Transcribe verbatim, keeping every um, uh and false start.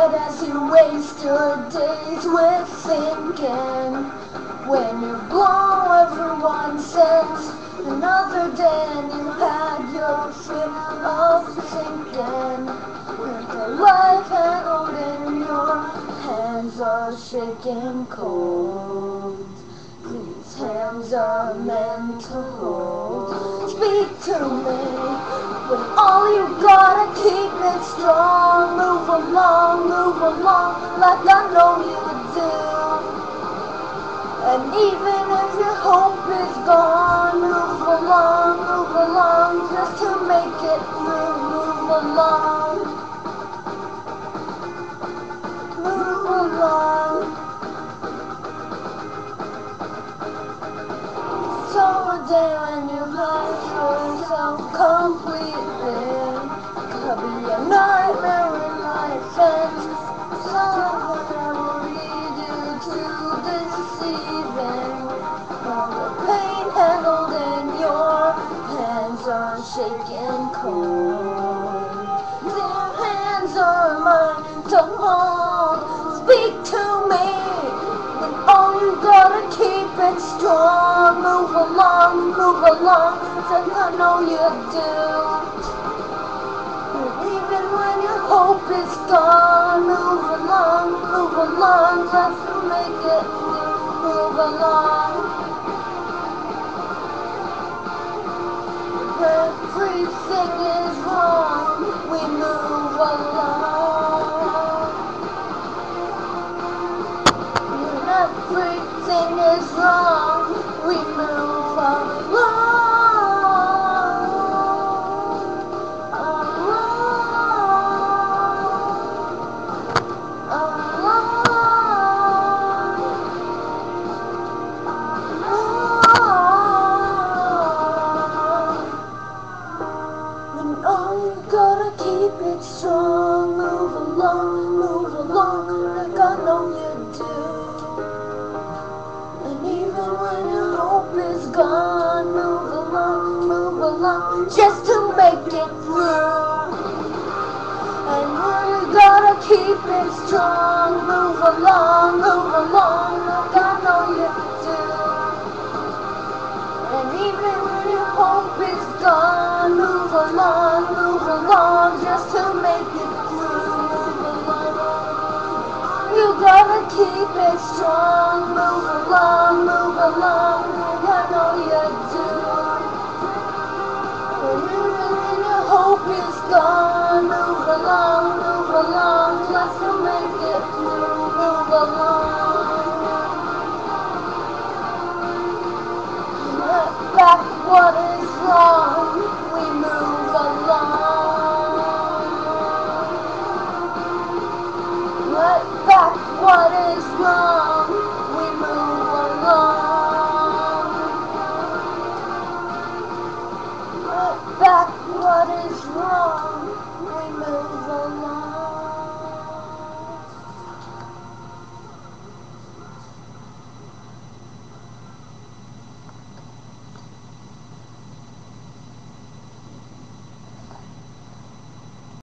And as you waste your days with thinking, when you blow everyone's sense, another day and you had your fill of thinking, with the life handled in your hands are shaking cold. These hands are meant to hold. Speak to me, with all you gotta keep it strong. Move along, move along, like I know you do. And even if your hope is gone, move along, move along, just to make it through. Move along, move along. So a day when you have yourself completely could be a nightmare in life, and someone that will lead you to deceiving. All the pain handled in your hands are shaking cold. Their hands are mine to hold. Speak to me, when all you gotta keep it strong. Move along, move along, and I know you do. And even when your hope is gone, move along, move along, just to make it through. Move along. Everything is wrong, we move along. When everything is wrong, we move along. Gotta keep it strong, move along, move along, like I know you do. And even when your hope is gone, move along, move along, just to make it through. And you gotta keep it strong, move along, move along, like I know you do. And even when your hope is gone, move along, move along, just to make it through. Move along. You gotta keep it strong, move along, move along, I know you do. And even when your hope is gone, move along, move along, just to make it through. Move along.